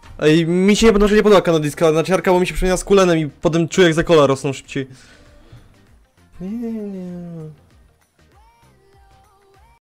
Ej, mi się nie podoba kanadiska, naciarka, bo mi się przypomina z kulenem i potem czuję jak za kola rosną szybciej. Nie.